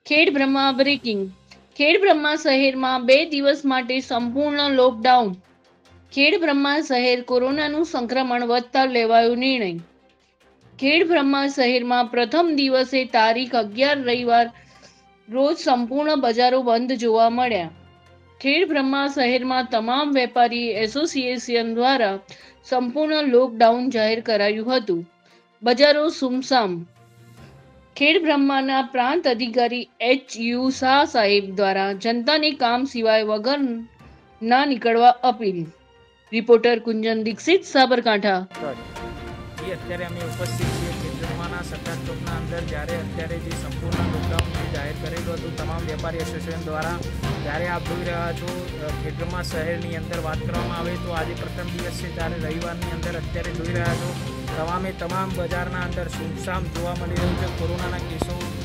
Khedbrahma breaking. Khedbrahma શહેરમાં 2 દિવસ માટે સંપૂર્ણ લોકડાઉન. ખેડબ્રહ્મા શહેર કોરોનાનું સંક્રમણ વધતા લેવાયો નિર્ણય. ખેડબ્રહ્મા શહેરમાં પ્રથમ દિવસે તારીખ 11 રવિવાર રોજ સંપૂર્ણ બજારો બંધ જોવા મળ્યા. ખેડબ્રહ્મા શહેરમાં તમામ વેપારી એસોસિએશન દ્વારા સંપૂર્ણ લોકડાઉન જાહેર કરાયું હતું. બજારો સુમસામ. ખેડબ્રહ્માના પ્રાંત અધિકારી HU શાહ સાહેબ દ્વારા જનતાને કામ સિવાય વગર ના નીકળવા અપીલ. રિપોર્ટર કુંજન દીક્ષિત, સાબરકાંઠા. અત્યારે અમે ઉપસ્થિત છીએ ખેડબ્રહ્માના સરદાર ચોકના અંદર, જ્યારે અત્યારે જે સંપૂર્ણ લોકડાઉન જાહેર કરેલું હતું તમામ વેપારી એસોસિએશન દ્વારા, ત્યારે આપ જોઈ રહ્યા છો ખેડબ્રહ્મા શહેરની અંદર વાત કરવામાં આવે તો આજે પ્રથમ દિવસ છે, ત્યારે રવિવારની અંદર અત્યારે જોઈ રહ્યા છો તમામ બજારના અંદર સુમસામ જોવા મળી રહ્યું છે. કોરોનાના કેસો